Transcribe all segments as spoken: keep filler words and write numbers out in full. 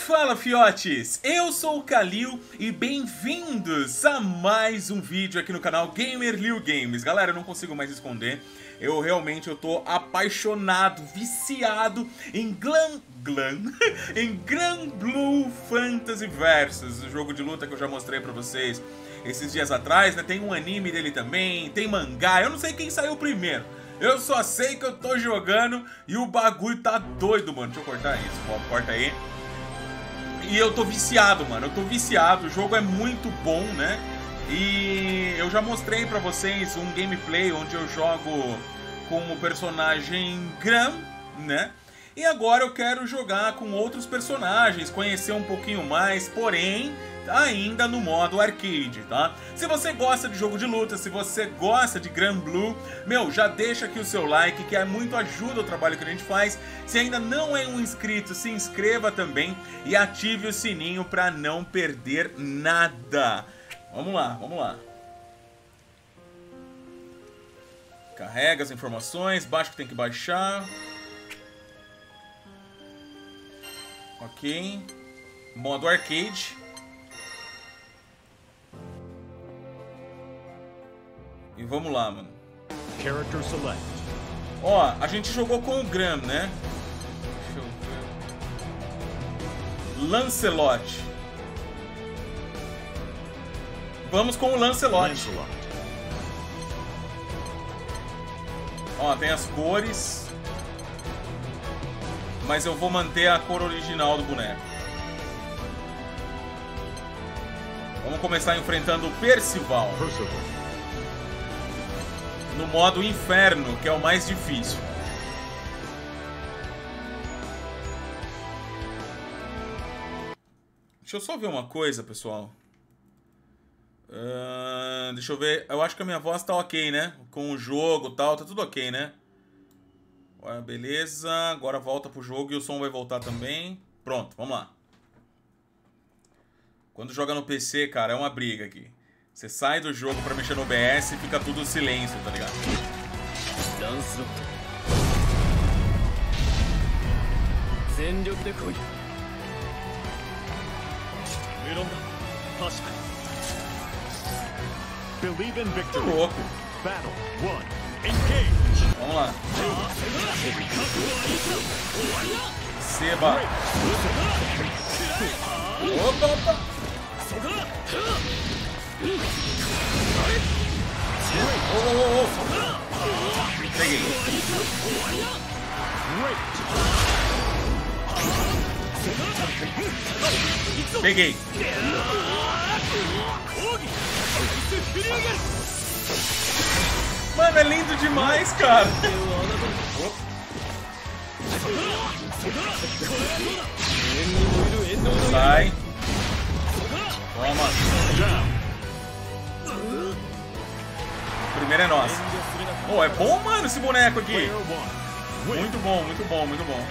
Fala, fiotes! Eu sou o Kalil e bem-vindos a mais um vídeo aqui no canal Gamerliu Games. Galera, eu não consigo mais esconder, eu realmente eu tô apaixonado, viciado em Glam... Glam... em Granblue Fantasy Versus, o jogo de luta que eu já mostrei pra vocês esses dias atrás, né? Tem um anime dele também, tem mangá, eu não sei quem saiu primeiro. Eu só sei que eu tô jogando e o bagulho tá doido, mano. Deixa eu cortar isso, ó, corta aí. E eu tô viciado, mano, eu tô viciado, o jogo é muito bom, né? E eu já mostrei pra vocês um gameplay onde eu jogo com o personagem Gram, né? E agora eu quero jogar com outros personagens, conhecer um pouquinho mais, porém, ainda no modo arcade, tá? Se você gosta de jogo de luta, se você gosta de Granblue, meu, já deixa aqui o seu like, que é muito ajuda o trabalho que a gente faz. Se ainda não é um inscrito, se inscreva também e ative o sininho pra não perder nada. Vamos lá, vamos lá. Carrega as informações, baixa o que tem que baixar. Ok. Modo arcade. E vamos lá, mano. Character select. Ó, a gente jogou com o Gram, né? Deixa eu ver. Lancelot. Vamos com o Lancelot. Lancelot. Ó, tem as cores. Mas eu vou manter a cor original do boneco. Vamos começar enfrentando o Percival. Percival. No modo inferno, que é o mais difícil. Deixa eu só ver uma coisa, pessoal. Uh, deixa eu ver. Eu acho que a minha voz tá ok, né? Com o jogo e tal, tá tudo ok, né? Ué, beleza. Agora volta pro jogo e o som vai voltar também. Pronto, vamos lá. Quando joga no P C, cara, é uma briga aqui. Você sai do jogo pra mexer no O B S e fica tudo silêncio, tá ligado? Believe in Tá victory. louco. Battle one. Engage. Vamos lá. Seba. Opa, opa. Oh, oh, oh, oh. Peguei. Peguei. Mano, é lindo demais, cara. Sai. Toma. O primeiro é nosso. Oh, é bom, mano, esse boneco aqui. Muito bom, muito bom, muito bom.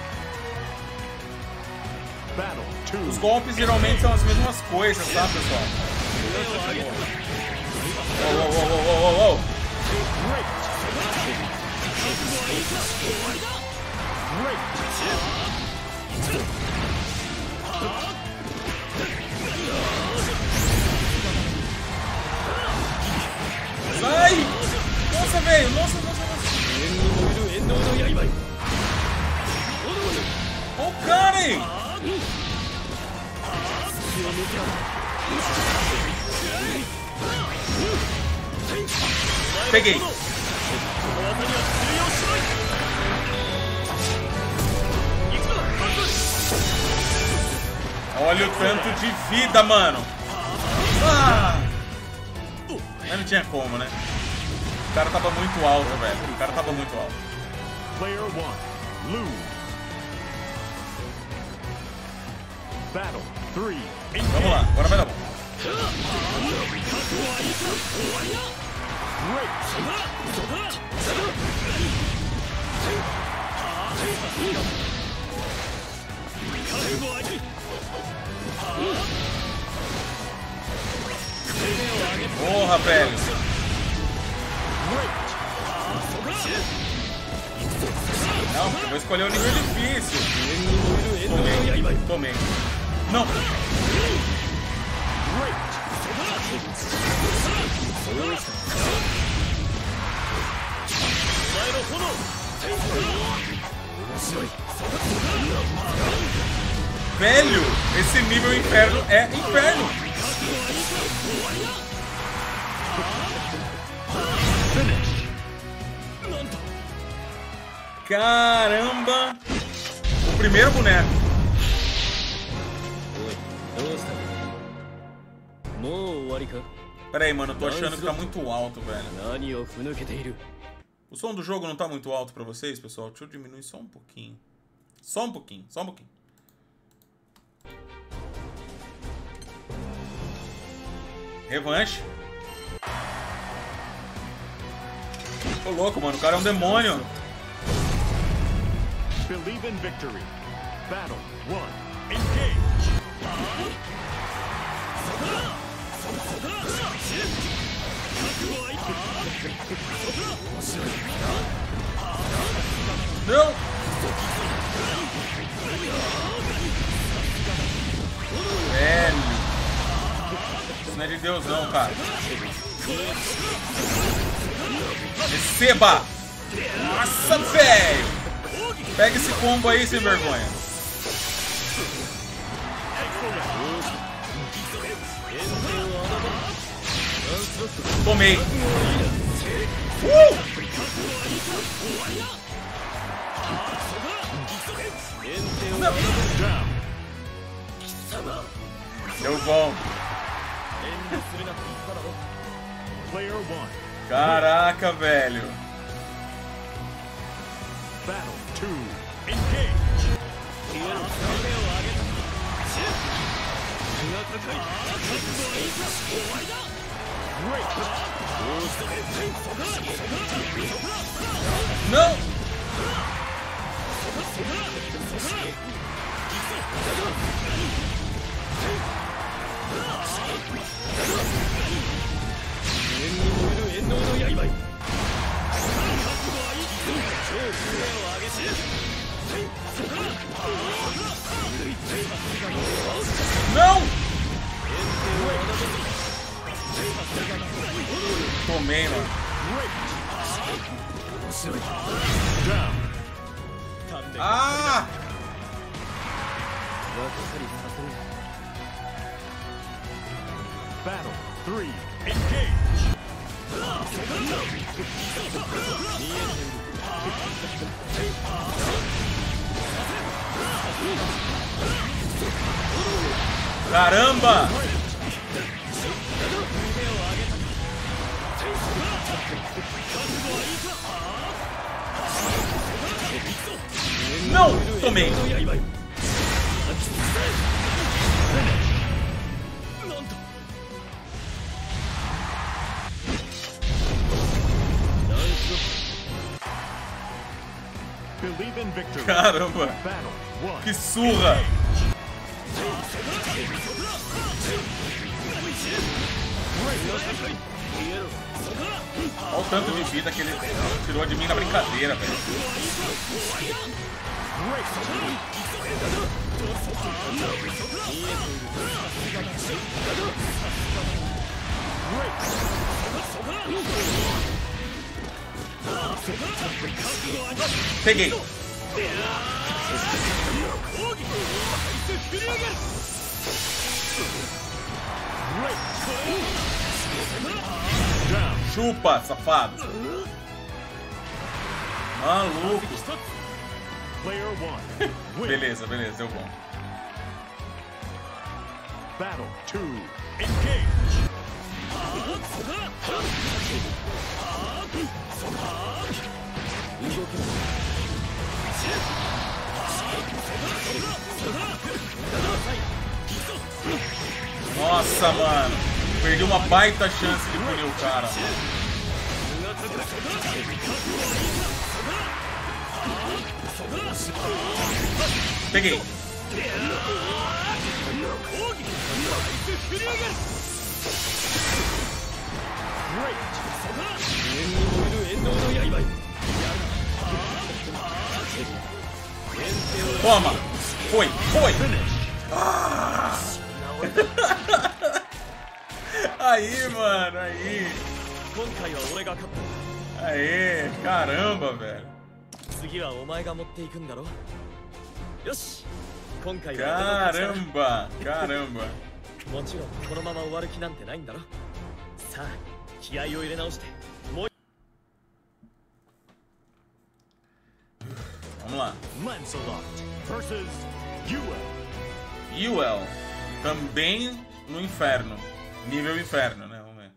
Os golpes geralmente são as mesmas coisas, tá, pessoal? Oh, oh, oh, oh, oh, oh. Sai! Nossa, velho! Nossa, nossa, nossa! Olha o cara aí! Peguei! Olha o tanto de vida, mano! Ah! Mas não tinha como, né? O cara tava muito alto, velho. O cara tava muito alto. Player one. Lose. Battle three. Vamos lá, agora vai dar bom. Porra, velho. Não, eu vou escolher o nível difícil. Tomei, tomei. Não. Velho, esse nível inferno é inferno. Caramba. O primeiro boneco. Pera aí, mano, eu tô achando que tá muito alto, velho. O som do jogo não tá muito alto pra vocês, pessoal? Deixa eu diminuir só um pouquinho. Só um pouquinho, só um pouquinho. Revanche. Ô louco, mano, o cara é um demônio. Believe in victory. Battle one. Engage. Não. Velho. Isso não é de Deus não, cara. Receba. Nossa, velho. Pega esse combo aí, sem vergonha. Tomei. Uh! Deu bom. Caraca, velho. Battle two. Engage. Não. Não! Tomei, mano. Ah! Battle three. Engage. Caramba! Não! Tomei! Believe in victory. Caramba! Battle one. Que surra! Olha o tanto de vida que ele tirou de mim na brincadeira, velho. Peguei. Chupa, safado. Maluco. Player one. Win. Beleza, beleza, deu bom. Battle two. Engage. Nossa, mano. Perdi uma baita chance de punir o cara. Peguei. Toma. Foi, foi. Ah! Aí, mano, aí. Aê, caramba, velho. Caramba, caramba. Vamos lá. Lancelot versus Ewell. Ewell, também no inferno. Nível inferno, né? Vamos ver.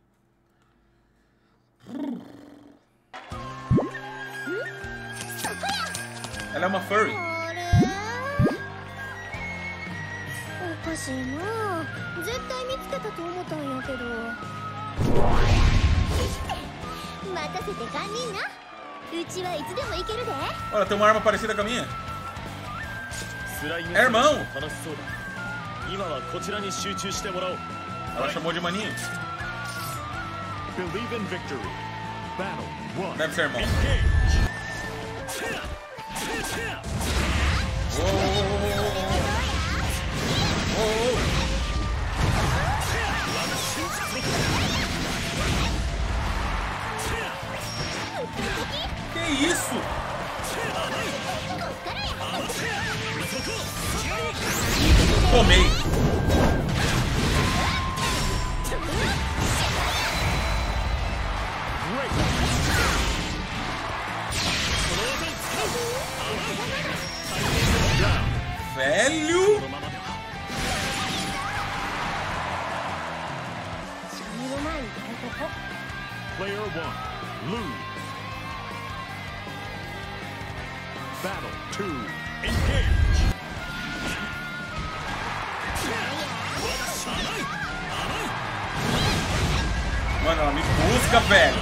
Ela é uma furry. おかしいな。絶対見つけたと思ったんやけど。待たせて堪忍な。うちはいつでも行けるで。 Olha, tem uma arma parecida com a minha. É irmão. Ela chamou de maninho. Believe in victory. Battle one. Deve ser irmão. Oh, oh, oh, oh. Que isso? Tomei. Velho. Player one, lose. Battle two, engage. Mano, ela me busca, velho.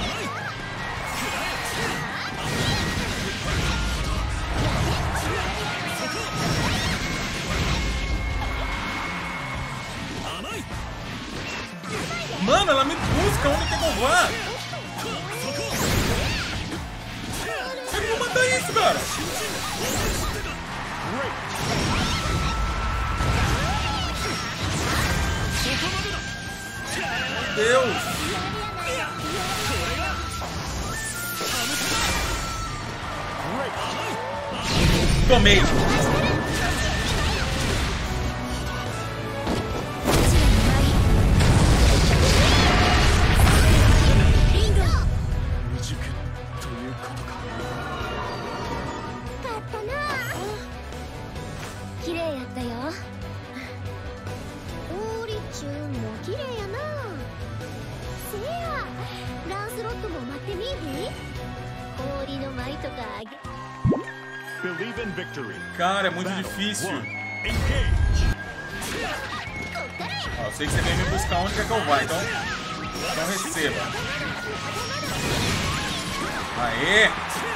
Mano, ela me busca. Onde quer que eu vá? Eu não vou matar isso, cara. Meu Deus. Tomei. Believe in victory. Cara, é muito difícil. Ó, eu sei que você vem me buscar onde quer que eu vá, então então receba. Aê!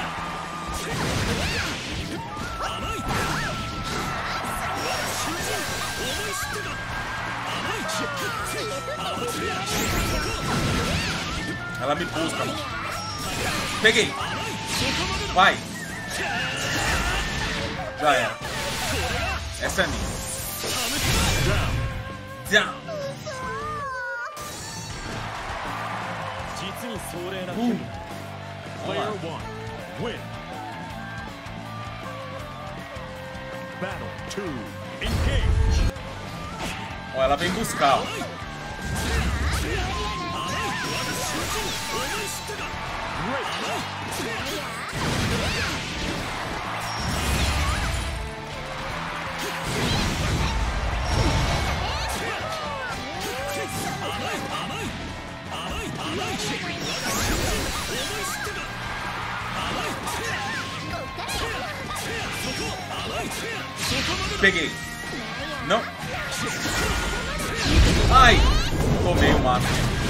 Ela me busca, mano. Peguei. Vai. Já era. Essa é minha. Down. Uh. Player one, win. Battle two, engage. Ó, ela vem buscar. Ó. Peguei. Não. Ai. Tomei o mato.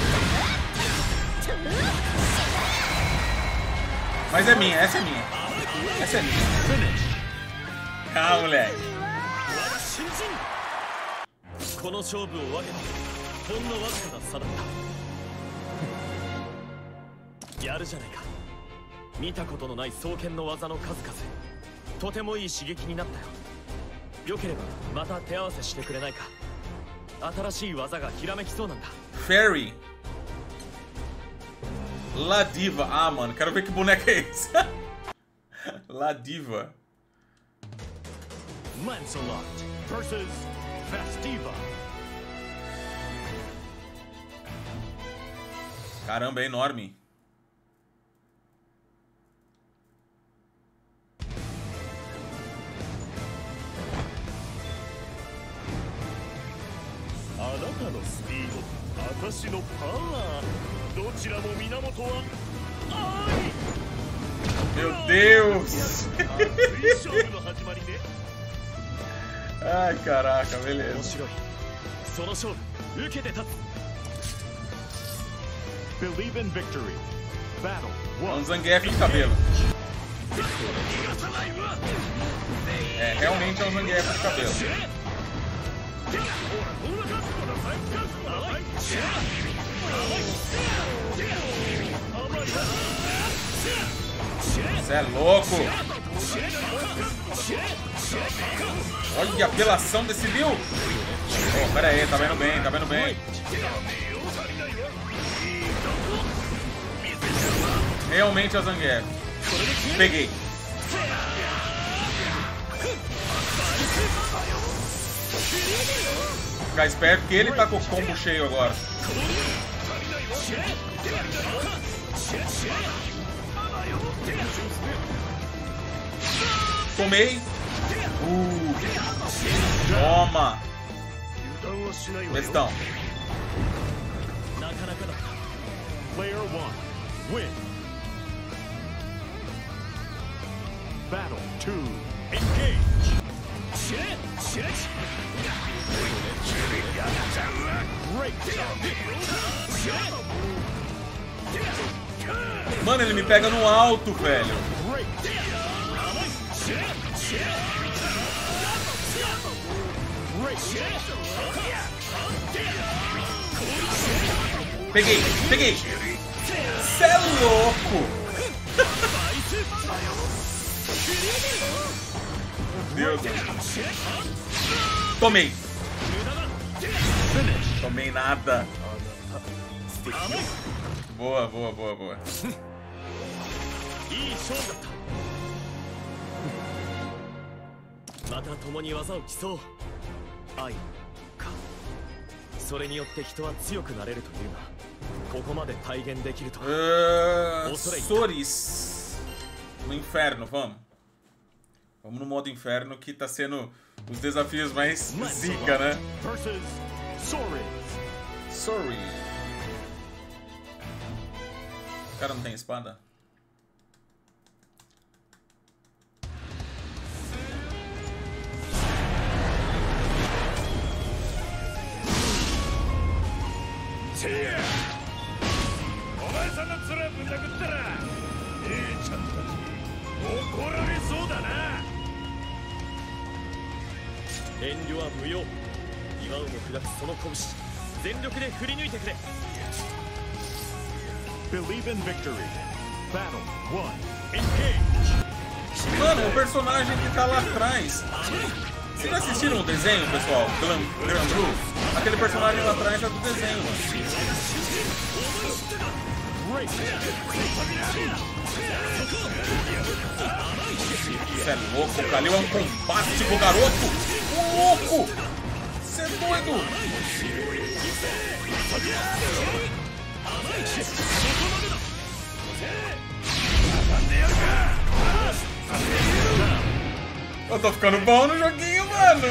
Mas é minha, essa é minha. Essa é minha. Ah, moleque. よければまた手合わせしてくれないか。新しい技がひらめきそうなんだ。 Fairy. La Diva. Ah, mano, quero ver que boneca é esse. La Diva. Lancelot versus Festiva. Caramba, é enorme. Meu Deus! Ai, caraca, beleza. Believe in victory. Battle Um one. Zangief de cabelo. É, realmente é um Zangief de cabelo. Cê é louco! Olha a apelação desse Liu! Oh, pera aí, tá vendo bem, tá vendo bem. Realmente é o Zangief. Peguei. Ficar esperto que ele tá com o combo cheio agora. Tomei. Uh. Toma. Bestão. Player one. Win. Battle two. Engage. Great. Mano, ele me pega no alto, velho. Great. Peguei, peguei. Cê é louco. Meu Deus. Tomei. Tomei nada. Boa, boa, boa, boa. Uh, Soris. No inferno, vamos. Vamos no modo inferno que tá sendo os desafios mais zica, né? Versus Sorin. Sorry. O cara não tem espada? Believe in victory. Battle one. Engage. Mano, o personagem que tá lá atrás. Vocês já assistiram o desenho, pessoal? Glam, Glam Blue? Aquele personagem lá atrás é do desenho, mano. Você é louco, o Kalil é um bombástico garoto! Ô louco! Você é doido! Eu tô ficando bom no joguinho, mano!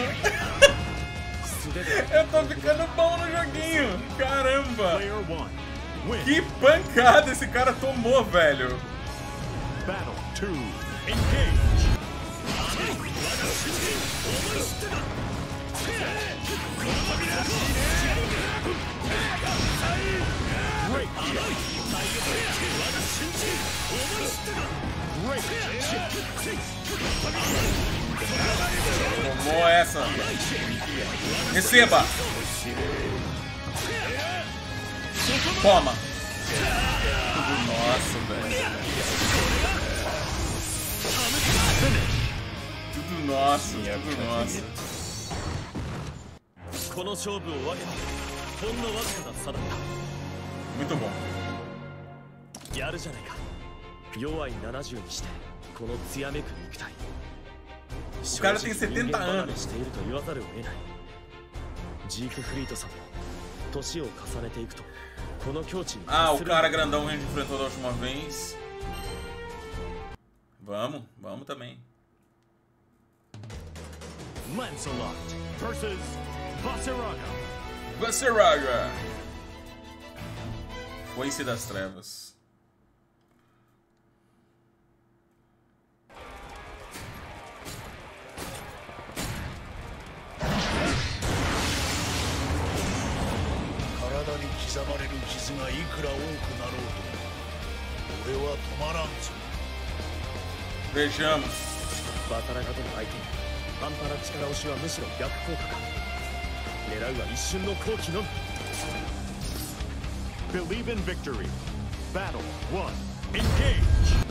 Eu tô ficando bom no joguinho! Caramba! Que pancada esse cara tomou, velho! Battle two. Engage. Great. Tomou essa! Receba! Toma! Nossa, velho! Tudo nosso, tudo nosso. この勝負を分けたほんのわずかな差だった。 Muito bom. やるじゃないか。弱いななじゅうにしてこの艶めく肉体。 O cara tem setenta anos. していると言わざるを得ない。ジークフリートさんも年を重ねていくとこの境地に。 Ah, o cara grandão que a gente enfrentou da última vez. Vamos, vamos também. Lancelot versus Vaseraga. Vaseraga. Foice das Trevas. Vejamos. バサラガとの相手に半端な力押しはむしろ逆効果か。狙うは一瞬の好機のみ。 Believe in victory. Battle one. Engage.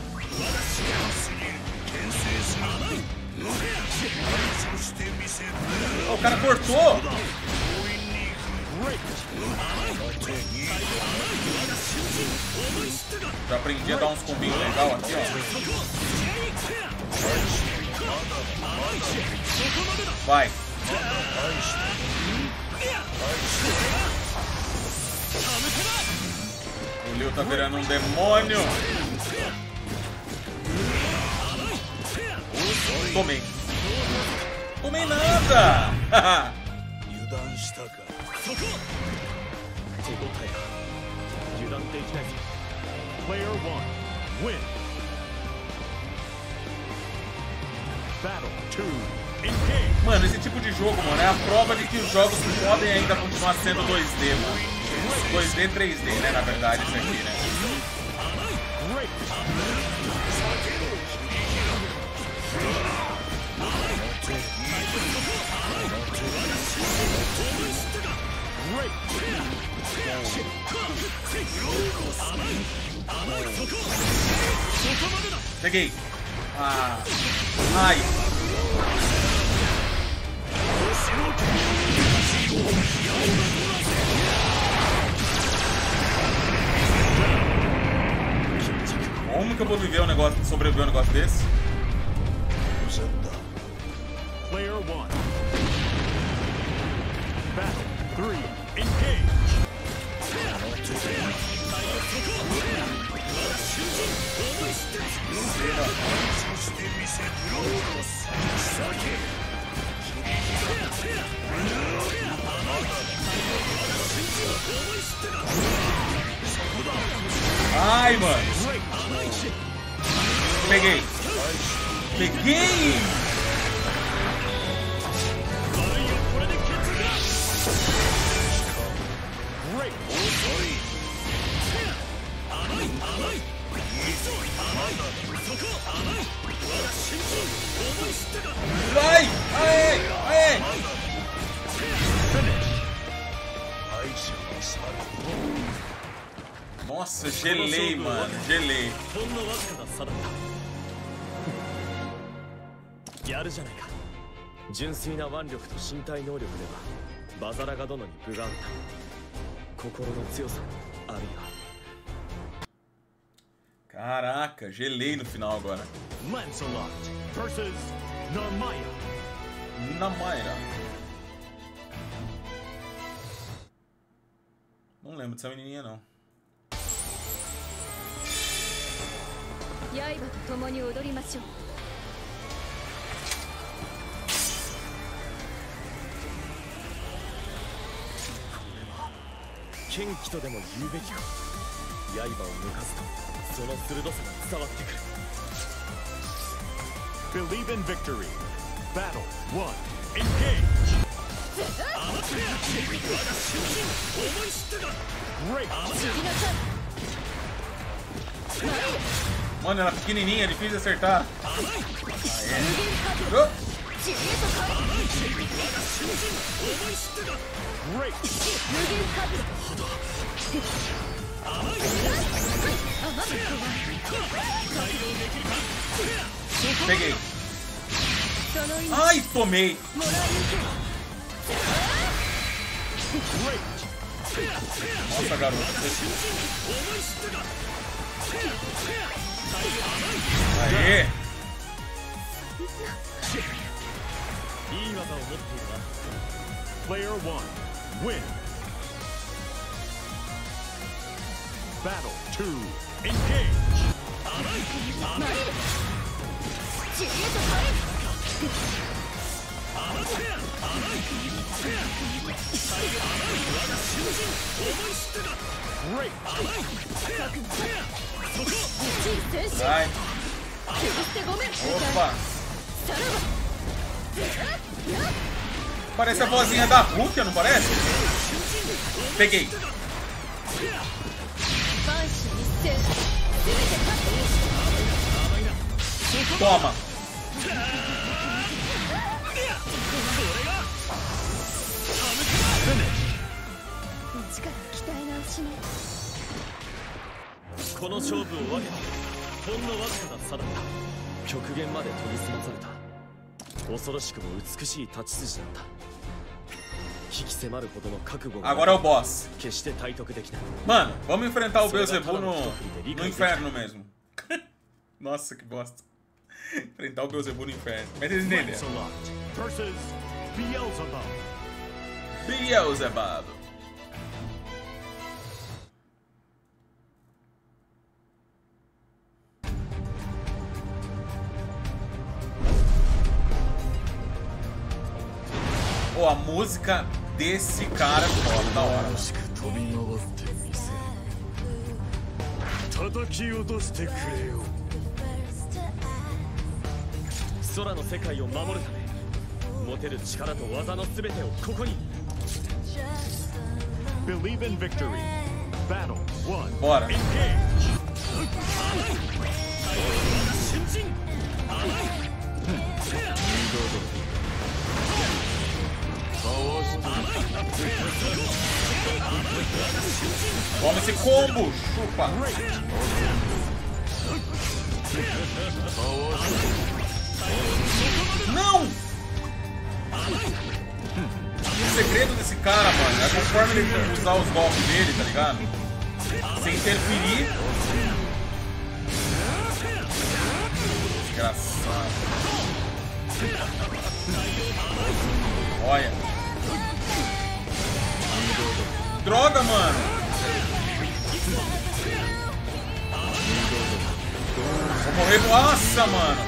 Oh, o cara cortou. Já aprendi a dar uns combinhos legal aqui, ó. Vai. O Liu tá virando um demônio. Tomei. Tomei nada. Player one, win. Battle two, engage. Mano, esse tipo de jogo, mano, é a prova de que os jogos podem ainda continuar sendo dois D, mano. dois D, três D, né, na verdade, isso aqui, né? Peguei. Ah. Ai. Como que eu vou viver um negócio, sobreviver um negócio desse? Player one. Battle three. Engage. Ai, mano. Peguei. Peguei. Vai! Ai! Ai! Nossa, gelei, mano. Gelei. ほんのわずかな差だった。やるじゃないか。純粋な腕力と身体能力ではバザラガ殿に分があった。心の強さあるいは。 Caraca, gelei no final agora. Lancelot versus Narmaya. Narmaya. Não lembro dessa menininha, não. 刃と共に踊りましょう。 剣気とでも言うべきか。刃を抜かすとその鋭さが伝わってくる。 Believe in victory. Battle one. Engage. Great. Mano, ela é pequenininha, é difícil de acertar. Aê. Oh. Great. Peguei. Ai, tomei. Nossa, garoto. Aê. Player one, win. Battle two, engage. Great. Vai. Opa. Parece a vozinha da Rukia, não parece? Peguei. Toma. Agora é o boss. Mano, vamos enfrentar o Beelzebub no, no inferno mesmo. Nossa, que bosta. Enfrentar o Beelzebub no inferno. Mas eles entenderam. Versus Beelzebub. Beelzebub. Pô, a música desse cara fora da hora. Believe in victory. Battle one. Bora. Engage. Toma esse combo, chupa. Não! O segredo desse cara, mano, é conforme ele usar os golpes dele, tá ligado? Sem interferir. Desgraçado. Olha. Droga, mano. Vou morrer. Nossa, mano.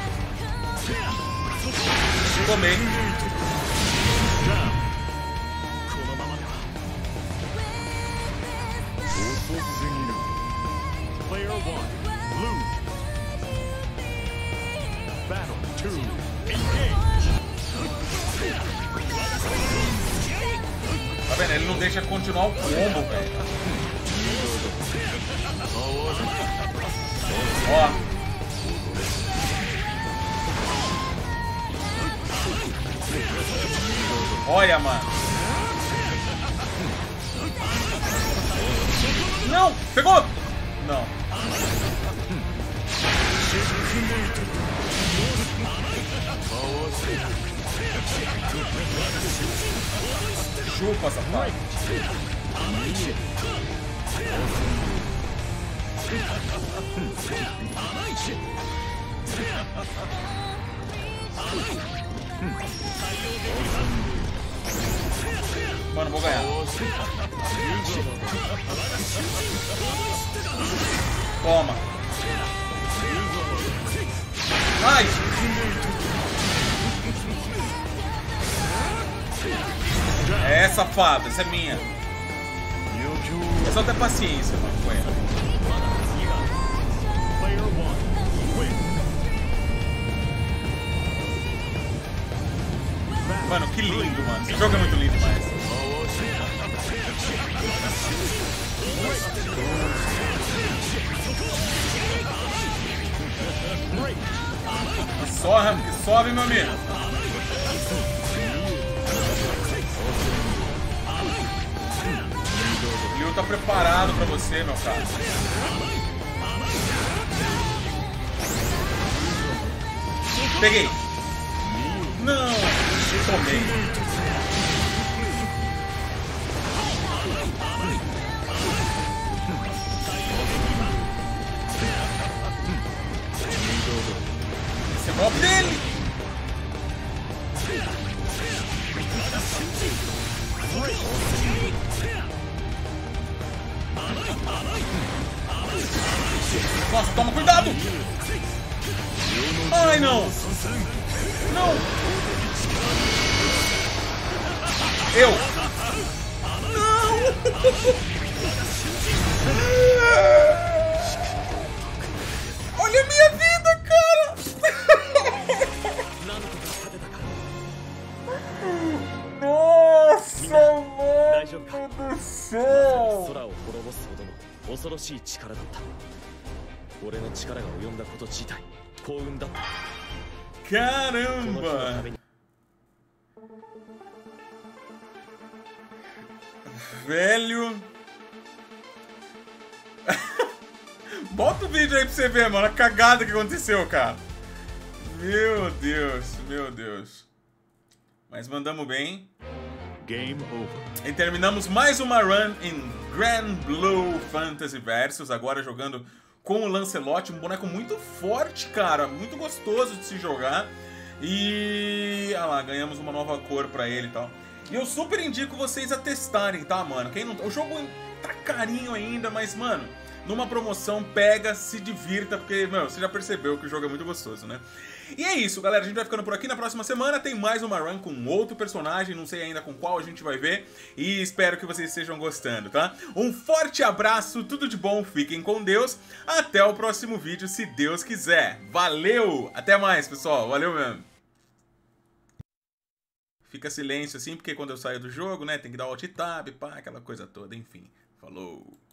Tomei. Player one, lose. Battle two, engage. Tá vendo? Ele não deixa continuar o combo, velho. Ó. Olha, mano. Não! Pegou! Não. Chupa, safado. Mano, vou ganhar. Toma. Ai! É, safado, essa é minha. É só ter paciência, mano, com ela. Mano, que lindo, mano. Esse jogo é muito lindo, mas... Que sobe, que sobe, meu amigo. O Liu tá preparado pra você, meu cara. Peguei. Não! Tomei. Esse é o golpe dele! Nossa, toma cuidado! Ai, não! Não! Eu! Não! Olha a minha vida, cara! Nossa, mano do céu! 空を滅ぼすほどの恐ろしい力だった。俺の力が及んだこと自体幸運だった。 Caramba! Velho! Bota o vídeo aí pra você ver, mano, a cagada que aconteceu, cara. Meu Deus, meu Deus. Mas mandamos bem. Game over. E terminamos mais uma run em Grand Blue Fantasy Versus, agora jogando com o Lancelot, um boneco muito forte, cara, muito gostoso de se jogar. E... ah lá, ganhamos uma nova cor pra ele e tal. E eu super indico vocês a testarem, tá, mano? Quem não... O jogo tá carinho ainda, mas, mano, numa promoção, pega, se divirta, porque, meu, você já percebeu que o jogo é muito gostoso, né? E é isso, galera, a gente vai ficando por aqui. Na próxima semana tem mais uma run com outro personagem, não sei ainda com qual a gente vai ver. E espero que vocês estejam gostando, tá? Um forte abraço, tudo de bom, fiquem com Deus. Até o próximo vídeo, se Deus quiser. Valeu! Até mais, pessoal, valeu mesmo. Fica silêncio assim, porque quando eu saio do jogo, né, tem que dar alt tab, pá, aquela coisa toda, enfim. Falou!